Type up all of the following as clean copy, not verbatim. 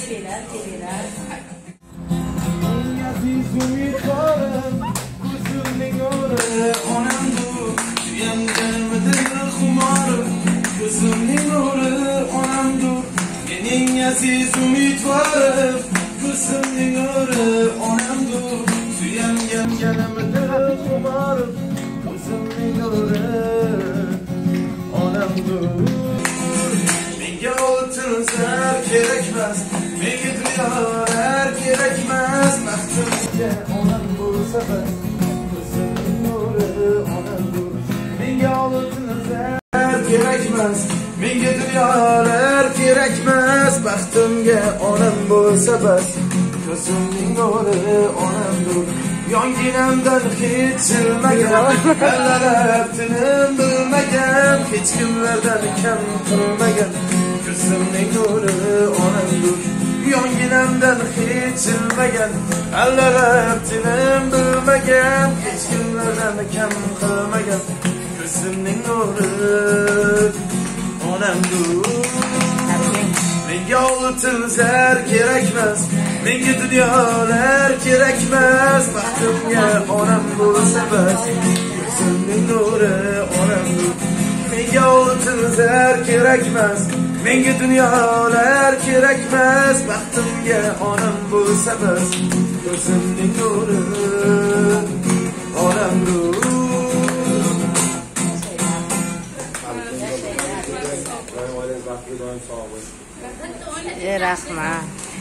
Şeyler, şeyler. Aziz umidvarim, ko'zimning nuri onamdur. Suyanganimdir xumorim, ko'zimning nuri onamdur. Mening aziz umidvarim, ko'zimning nuri onamdur. Suyanganimdir xumorim, ko'zimning nuri onamdur. Menga oltin zar kerakmas, menga dunyolar kerakmas. Baxtimga onam bo'lsa bas, ko'zimning nuri onamdur. Menga oltin zar kerakmas, menga dunyolar kerakmas. Baxtimga onam bo'lsa bas, ko'zimning nuri onamdur. Yonginamdan hech jilmagan, allalab tinim bilmagan, hech kimlardan kam qilmagan, ko'zimning nuri onamdur. Yonginamdan hech jilmagan, allalab tinim bilmagan, hech kimlardan kam qilmagan, ko'zimning nuri onamdur. Menga oltin zar kerakmas, menga dunyolar kerakmas. Baxtimga onam bo'lsa bas, ko'zimning nuri onamdur. Menga oltin zar kerakmas, menga dunyolar kerakmas. Baxtimga onam bo'lsa bas, ko'zimning nuri onamdur. Rahmat.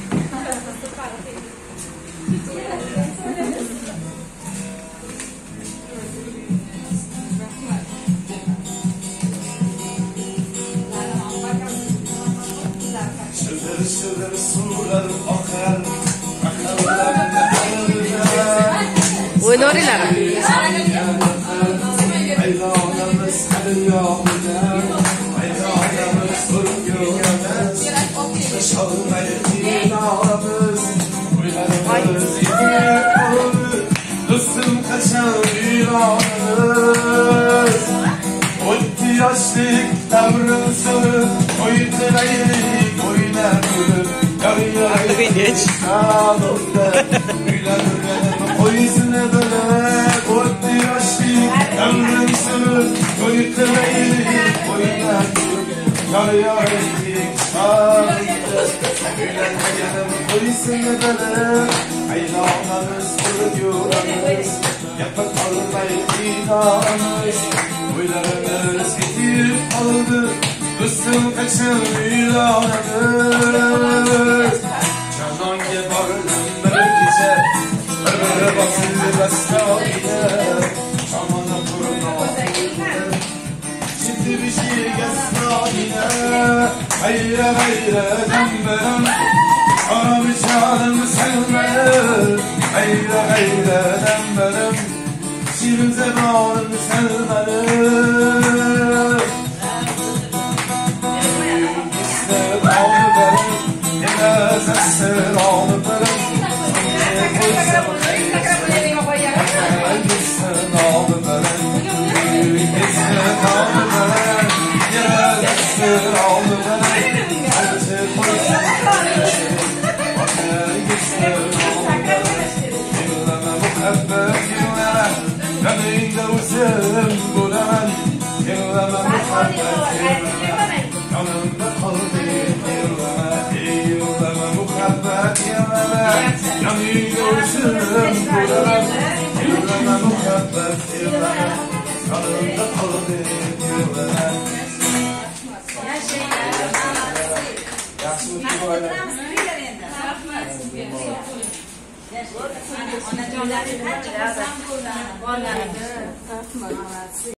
Şıdır şıdır sular akar, Oynarlar. aylanımız hadi yağmurda, aylanımız durmuyoruz. Şalmayı dinamız, uylarımız yediğimiz, dostum kaçan ilanımız. Oydu yaşlık tavrın sonu, oydu raylık oynarım. Yarı geç. Sağlıkta, uylarım oyusunu böyle. Oydu yaşlık tavrın sonu, oydu raylık oynarım. Yarı geç. Sağlıkta, uylarım oyusunu böyle. Aylanlarız, duruyoruz. Yapak almayı dinamız. Uylarımız getirip aldı, dostum kaçın ilanımız. Canange bardım bir gece, bir basıldı başkaydı. Çamana kurna şimdi bir şey gasnaydı. Hayra hayra demberim, anam canım sevmedim. Hayra hayra demberim, şirin zemanım sevmedim. Sevdanı benim, yine sevdanı benim. Sevdanı benim, sevdanı benim. Yine sevdanı benim. Yanıyla uzun bulan, yıllama muhabbet yıllama. Yanımda kaldı yıllama, yıllama muhabbet yıllama. Yanıyla uzun bulan, yıllama muhabbet yıllama. Yanımda kaldı yıllama. Yaxşılık var.